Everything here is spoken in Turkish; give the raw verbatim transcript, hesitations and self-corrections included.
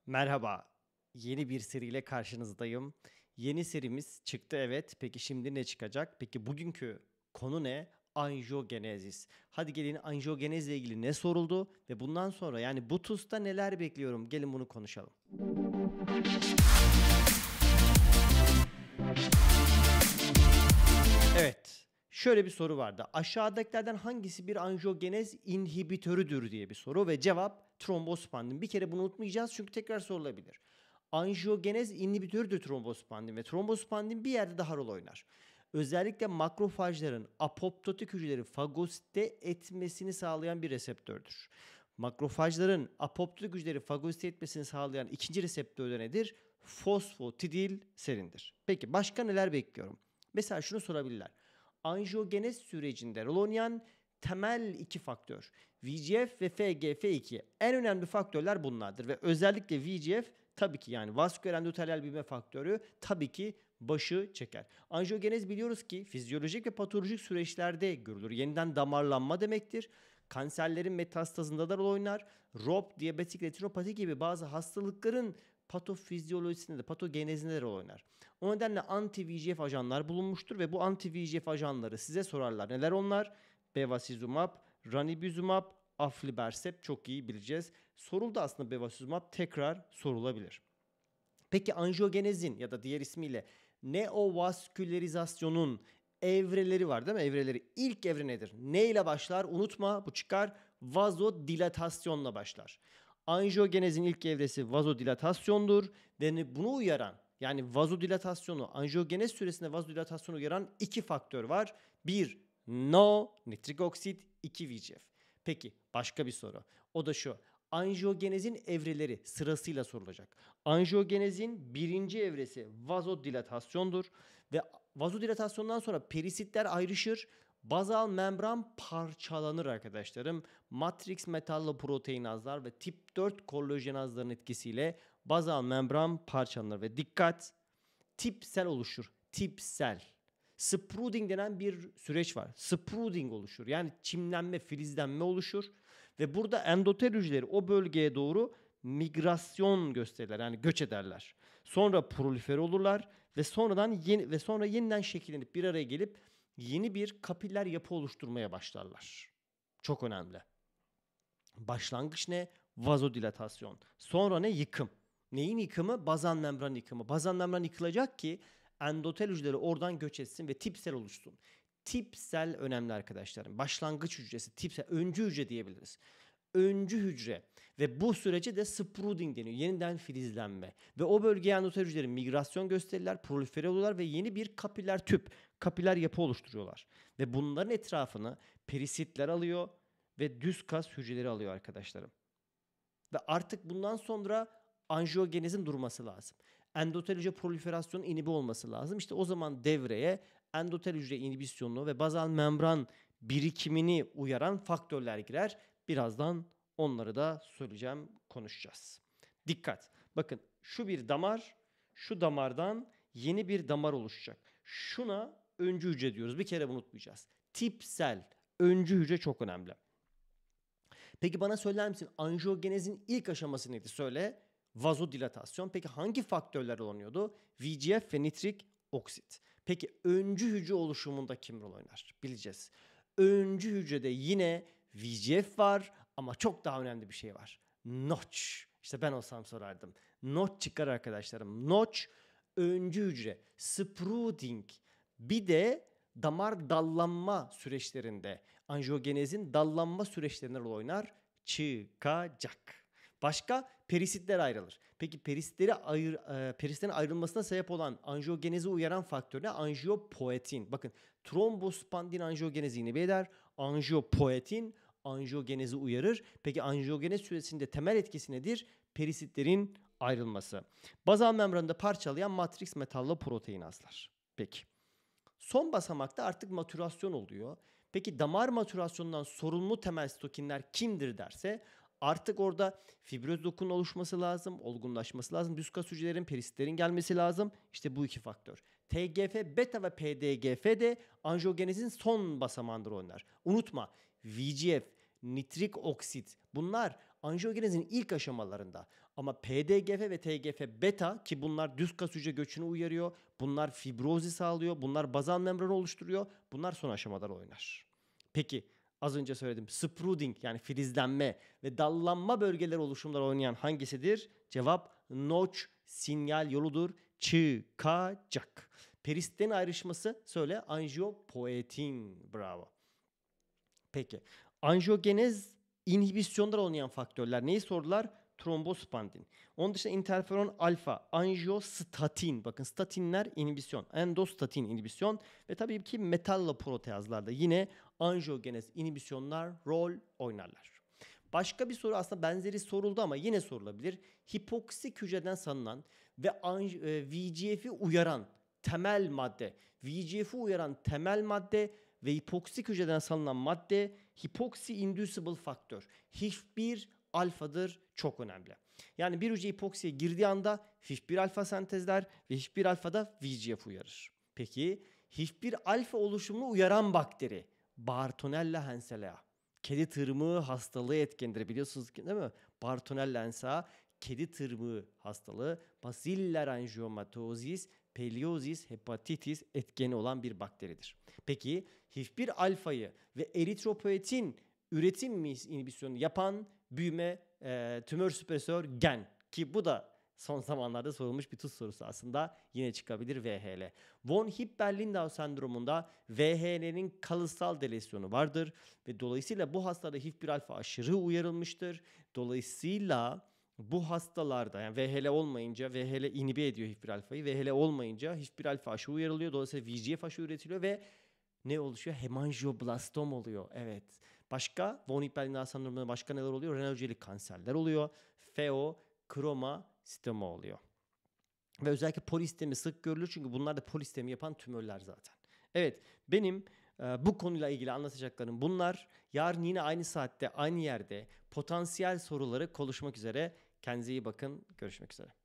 Merhaba, yeni bir seriyle karşınızdayım. Yeni serimiz çıktı, evet. Peki şimdi ne çıkacak? Peki bugünkü konu ne? Anjiyogenezis. Hadi gelin anjiyogenezle ilgili ne soruldu ve bundan sonra yani bu TUS'ta neler bekliyorum? Gelin bunu konuşalım. Evet, şöyle bir soru vardı. Aşağıdakilerden hangisi bir anjiyogenez inhibitörüdür diye bir soru ve cevap trombosipandin. Bir kere bunu unutmayacağız çünkü tekrar sorulabilir. Anjiyogenez inhibitörüdür trombosipandin ve trombosipandin bir yerde daha rol oynar. Özellikle makrofajların apoptotik hücreleri fagosite etmesini sağlayan bir reseptördür. Makrofajların apoptotik hücreleri fagosite etmesini sağlayan ikinci reseptör de nedir? Fosfatidil serindir. Peki başka neler bekliyorum? Mesela şunu sorabilirler. Anjiyogenez sürecinde rol oynayan temel iki faktör V G F ve F G F iki. En önemli faktörler bunlardır ve özellikle V G F tabii ki yani vasküler endotelal büyüme faktörü tabii ki başı çeker. Anjiyogenez biliyoruz ki fizyolojik ve patolojik süreçlerde görülür. Yeniden damarlanma demektir. Kanserlerin metastazında da rol oynar. R O P, diyabetik retinopati gibi bazı hastalıkların patofizyolojisinde de patogenezinde de rol oynar. O nedenle anti-V G F ajanlar bulunmuştur ve bu anti-V G F ajanları size sorarlar. Neler onlar? Bevacizumab, ranibizumab, aflibercept çok iyi bileceğiz. Soruldu aslında bevacizumab, tekrar sorulabilir. Peki anjiyogenezin ya da diğer ismiyle neovaskülerizasyonun evreleri var değil mi? Evreleri. İlk evre nedir? Ne ile başlar? Unutma, bu çıkar. Vazodilatasyonla başlar. Anjiyogenezin ilk evresi vazodilatasyondur ve bunu uyaran yani vazodilatasyonu, anjiyogenez süresinde vazodilatasyonu uyaran iki faktör var. Bir, no nitrik oksit, iki V G F. Peki başka bir soru. O da şu. Anjiyogenezin evreleri sırasıyla sorulacak. Anjiyogenezin birinci evresi vazodilatasyondur ve vazodilatasyondan sonra perisitler ayrışır. Bazal membran parçalanır arkadaşlarım. Matrix metalloproteinazlar ve tip dört kollajenazların etkisiyle bazal membran parçalanır ve dikkat, tipsel oluşur. Tipsel. Sprouting denen bir süreç var. Sprouting oluşur. Yani çimlenme, filizlenme oluşur. Ve burada endotel hücreleri o bölgeye doğru migrasyon gösterirler. Yani göç ederler. Sonra prolifer olurlar ve sonradan yeni ve sonra yeniden şekillenip bir araya gelip yeni bir kapiller yapı oluşturmaya başlarlar. Çok önemli. Başlangıç ne? Vazodilatasyon. Sonra ne? Yıkım. Neyin yıkımı? Bazal membran yıkımı. Bazal membran yıkılacak ki endotel hücreleri oradan göç etsin ve tipsel oluşsun. Tipsel önemli arkadaşlarım. Başlangıç hücresi, tipsel, öncü hücre diyebiliriz. Öncü hücre ve bu sürece de sprouting deniyor. Yeniden filizlenme. Ve o bölgeye endotel hücreleri migrasyon gösterirler, prolifere olurlar ve yeni bir kapiller tüp, kapiller yapı oluşturuyorlar. Ve bunların etrafını perisitler alıyor ve düz kas hücreleri alıyor arkadaşlarım. Ve artık bundan sonra anjiyogenezin durması lazım. Endotel hücre proliferasyonun inhibi olması lazım. İşte o zaman devreye endotel hücre inhibisyonu ve bazal membran birikimini uyaran faktörler girer. Birazdan onları da söyleyeceğim, konuşacağız. Dikkat. Bakın şu bir damar, şu damardan yeni bir damar oluşacak. Şuna öncü hücre diyoruz. Bir kere unutmayacağız. Tipsel, öncü hücre çok önemli. Peki bana söyler misin anjiyogenezin ilk aşaması neydi? Söyle. Vazodilatasyon. Peki hangi faktörler oynuyordu? V G F ve nitrik oksit. Peki öncü hücre oluşumunda kim rol oynar? Bileceğiz. Öncü hücrede yine V G F var ama çok daha önemli bir şey var. Notch. İşte ben olsam sorardım. Notch çıkar arkadaşlarım. Notch öncü hücre. Sprouting. Bir de damar dallanma süreçlerinde anjiyogenezin dallanma süreçlerinde rol oynar. Çıkacak. Başka perisitler ayrılır. Peki perisitleri ayır, e, perisitlerin ayrılmasına sebep olan anjiyogenezi uyaran faktör ne? Anjiyopoetin. Bakın trombospandin anjiyogenezi inhibe eder. Anjiyopoetin anjiyogenezi uyarır. Peki anjiyogenez süresinde temel etkisi nedir? Perisitlerin ayrılması. Bazal membranında parçalayan matrix metalloproteinazlar. Peki. Son basamakta artık matürasyon oluyor. Peki damar matürasyonundan sorumlu temel sitokinler kimdir derse artık orada fibroz dokunun oluşması lazım, olgunlaşması lazım. Düz kas hücrelerin, perisitlerin gelmesi lazım. İşte bu iki faktör. T G F, beta ve P D G F de anjiyogenezin son basamağıdır onlar. Unutma V G F, nitrik oksit bunlar anjiyogenezin ilk aşamalarında. Ama P D G F ve T G F beta ki bunlar düz kas hücre göçünü uyarıyor. Bunlar fibrozi sağlıyor. Bunlar bazal membran oluşturuyor. Bunlar son aşamalar oynar. Peki az önce söyledim. Sprouting yani filizlenme ve dallanma bölgeleri oluşumları oynayan hangisidir? Cevap notch sinyal yoludur. Çıkacak. Peristin ayrışması söyle angiopoietin. Bravo. Peki. Anjiyogenez inhibisyonlar oynayan faktörler neyi sordular? Trombospandin. Onun dışında interferon alfa, anjiyostatin. Bakın statinler inhibisyon, endostatin inhibisyon ve tabii ki metalloproteazlarda yine anjiyogenez inhibisyonlar rol oynarlar. Başka bir soru aslında benzeri soruldu ama yine sorulabilir. Hipoksik hücreden sanılan ve V G F'i uyaran temel madde, V G F'i uyaran temel madde ve hipoksik hücreden sanılan madde hipoksi inducible faktör. H I F bir alfadır, çok önemli. Yani bir hücre hipoksiye girdiği anda H I F bir alfa sentezler ve H I F bir alfa da V G F uyarır. Peki H I F bir alfa oluşumunu uyaran bakteri Bartonella henselae. Kedi tırmığı hastalığı etkenidir biliyorsunuz ki değil mi? Bartonella henselae kedi tırmığı hastalığı, Baciller angiomatosis, peliozis, hepatitis etkeni olan bir bakteridir. Peki H I F bir alfayı ve eritropoietin üretim inhibisyonu yapan büyüme e, tümör süpresör gen ki bu da son zamanlarda sorulmuş bir tuz sorusu aslında yine çıkabilir V H L. Von Hippel-Lindau sendromunda V H L'nin kalıtsal delesyonu vardır ve dolayısıyla bu hastada H I F bir alfa aşırı uyarılmıştır. Dolayısıyla bu hastalarda yani V H L olmayınca V H L inhibe ediyor H I F bir alfayı. V H L olmayınca H I F bir alfa aşı uyarılıyor. Dolayısıyla V G F aşı üretiliyor ve ne oluşuyor? Hemangioblastom oluyor. Evet. Başka von Hippel-Lindau sendromunda başka neler oluyor? Renal hücrelik kanserler oluyor. Feo, kroma, stoma oluyor. Ve özellikle polistemi sık görülür çünkü bunlar da polistemi yapan tümörler zaten. Evet, benim e, bu konuyla ilgili anlatacaklarım bunlar. Yarın yine aynı saatte, aynı yerde potansiyel soruları konuşmak üzere. Kendinize iyi bakın. Görüşmek üzere.